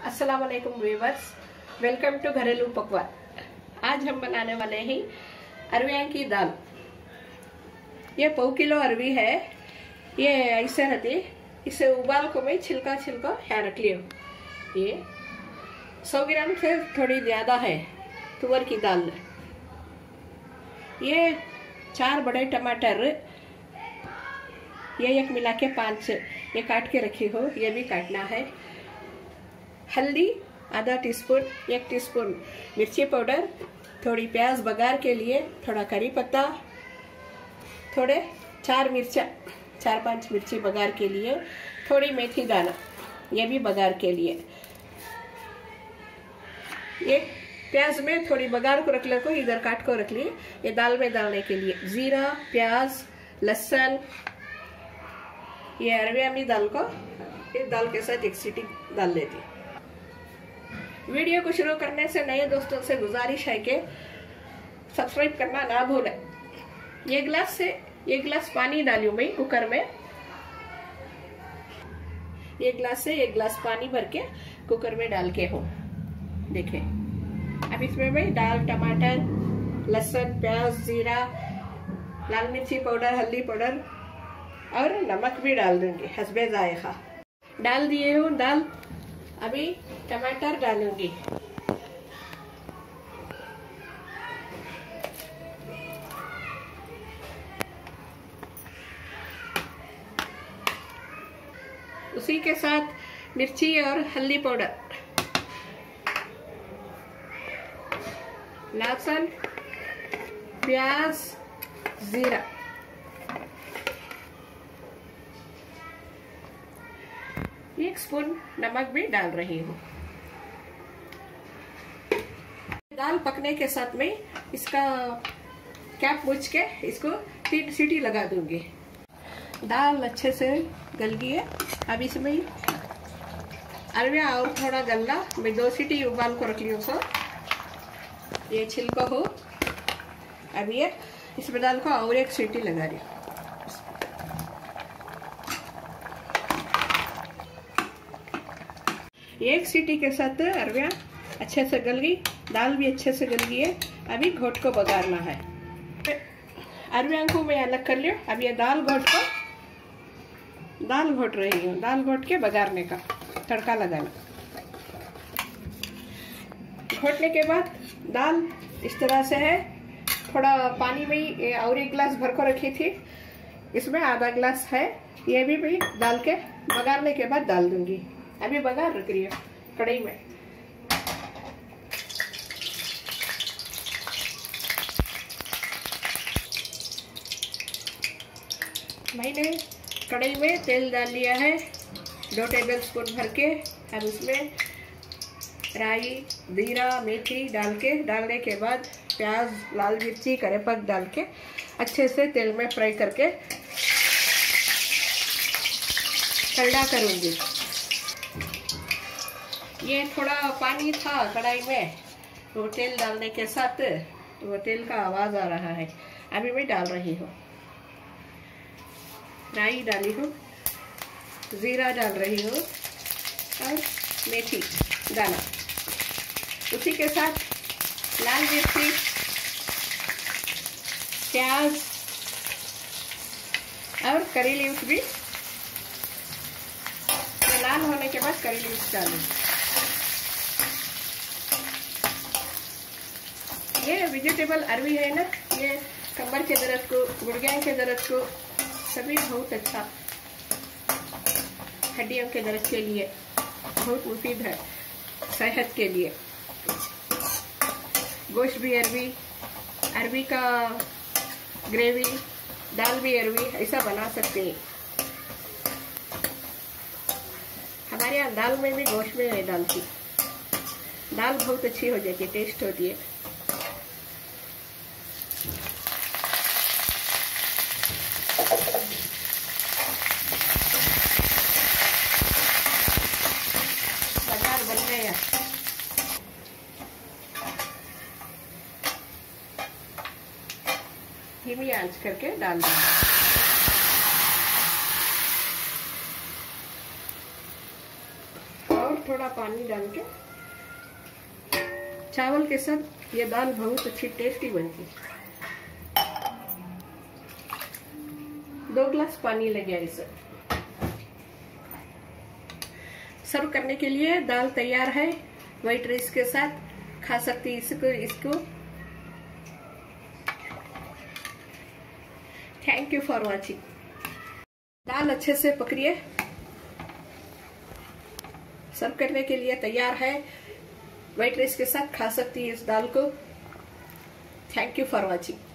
अस्सलाम वालेकुम viewers, welcome to घरेलू पकवान। आज हम बनाने वाले हैं अरवियां की दाल। ये 1.5 किलो अरवी है। ये ऐसे रहती, इसे उबाल को मैं छिलका यहाँ रख लियो। ये 100 ग्राम से थोड़ी ज्यादा है तुअर की दाल। ये 4 बड़े टमाटर, ये एक मिला के 5 ये काट के रखी हो, ये भी काटना है। हल्दी आधा टीस्पून, 1 टीस्पून मिर्ची पाउडर, थोड़ी प्याज बघार के लिए, थोड़ा करी पत्ता, थोड़े 4-5 मिर्ची बघार के लिए, थोड़ी मेथी दाना, ये भी बघार के लिए। एक प्याज में थोड़ी बघार को रख ले को इधर काट को रख ली, ये दाल में डालने के लिए। जीरा, प्याज, लहसुन, ये अरविया में दाल को इस दाल के साथ एक सीटी डाल लेती। वीडियो को शुरू करने से नए दोस्तों से गुजारिश है कि सब्सक्राइब करना ना भूलें। एक गिलास पानी डालियो मैं कुकर में। 1 गिलास से 1 गिलास पानी भर के कुकर में डाल के हो। देखें, अब इसमें मैं दाल, टमाटर, लहसुन, प्याज, जीरा, लाल मिर्ची पाउडर, हल्दी पाउडर और नमक भी डाल दूंगी हस्बे जायका। डाल दिए हूँ दाल। अभी टमाटर डालूंगी। उसी के साथ मिर्ची और हल्दी पाउडर, लहसुन, प्याज, जीरा, 1 स्पून नमक भी डाल रही हूँ। दाल पकने के साथ में इसका कैप मूछ के इसको 3 सीटी लगा दूंगी। दाल अच्छे से गल गई है। अब इसमें अरविया और थोड़ा गलना, मैं 2 सीटी उबाल को रख ली हूँ। ये छिलका हो। अब ये इसमें दाल को और 1 सीटी लगा रही हूँ। एक सीटी के साथ अरविया अच्छे से गल गई, दाल भी अच्छे से गल गई है। अभी घोट को बघारना है। अरविया को मैं अलग कर लियो। अब ये दाल घोट रही हूँ। दाल घोट के बघारने का तड़का लगाना। घोटने के बाद दाल इस तरह से है। थोड़ा पानी में और 1 गिलास भर को रखी थी, इसमें आधा गिलास है। ये भी मैं डाल के बघारने के बाद डाल दूंगी। अभी बघार रख रही है कढ़ाई में। मैंने कढ़ाई में तेल डाल लिया है 2 टेबल स्पून भर के। अब उसमें राई, जीरा, मेथी डालने के बाद प्याज, लाल मिर्ची, करेपत्ता डाल के अच्छे से तेल में फ्राई करके खरड़ा करूंगी। ये थोड़ा पानी था कढ़ाई में, वो तेल डालने के साथ वो तेल का आवाज आ रहा है। अभी मैं डाल रही हूँ। राई डाली हूँ, जीरा डाल रही हूँ और मेथी दाना। उसी के साथ लाल मिर्ची, प्याज और करी लीव्स भी। लाल होने के बाद करी लीव्स डालूँ। ये वेजिटेबल अरवी है ना, ये कमर के दर्द को, गुड़िया के दर्द को सभी बहुत अच्छा, हड्डियों के दर्द के लिए बहुत मुफीद है, सेहत के लिए। गोश्त भी अरवी का ग्रेवी, दाल भी अरवी, ऐसा बना सकते हैं। हमारे यहाँ दाल में भी गोश्त में नहीं डालती। दाल बहुत अच्छी हो जाती है, टेस्ट होती है। बघार बन गया। धीमी आंच करके डाल देंगे। थोड़ा पानी डाल के चावल के साथ ये दाल बहुत अच्छी टेस्टी बनती है। 2 गिलास पानी लग गया इसे। सर्व करने के लिए दाल तैयार है। व्हाइट राइस के साथ खा सकती इसको। Thank you for watching. दाल अच्छे से पकड़िए। सर्व करने के लिए तैयार है। व्हाइट राइस के साथ खा सकती है इस दाल को। Thank you for watching.